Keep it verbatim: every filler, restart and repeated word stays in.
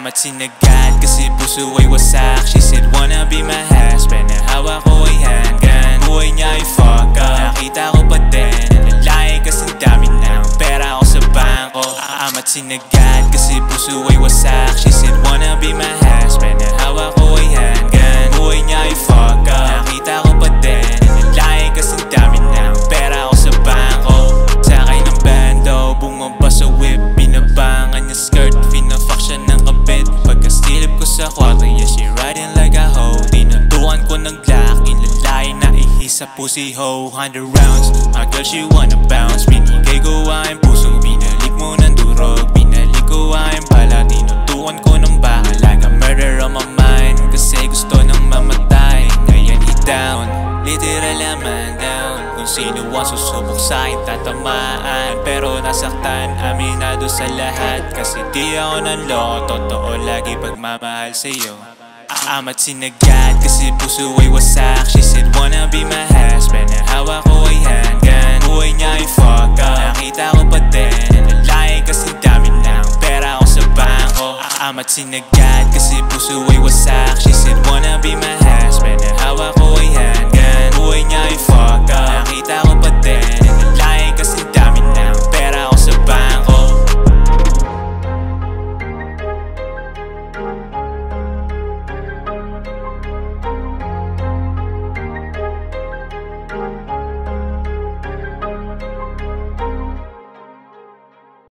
Amat sinagad kasi puso ay wasak. She said wanna be my husband, na hawak ko ay handgun. Buhay niya ay fuck up, nakita ko pa din. Lalaki kasing dami ng pera ko sa bangko. Amat sinagad kasi puso ay wasak. She said wanna be my husband, na hawak ko ay handgun. Buhay niya ay fuck up, nakita ko pa din. Lalaki kasing dami ng pera ko sa bangko. Sakay ng bando, bumaba sa whip. Binabangan niya skirt, fina-fuck siya ng kabit. Pagkastilip ko sa kwarto, yeah, she riding like a hoe. Tinutukan ko ng Glock, inlalay na ihis sa pussy ho. Hundred rounds, my girl she wanna bounce. Binigay ko aking puso, binalik mo ng durog. Binalik ko aking bala, tinutukan ko ng baka. Like a murder on my mind, kasi gusto nang mamatay. Ngayon he down, literal a man down. Kung sino ang susubok sa'kin tatamaan. Pero nasaktan, aminado sa lahat. Kasi di ako nanloko, totoo lagi pagmamahal sa'yo. Amat sinagad kasi puso ay wasak. She said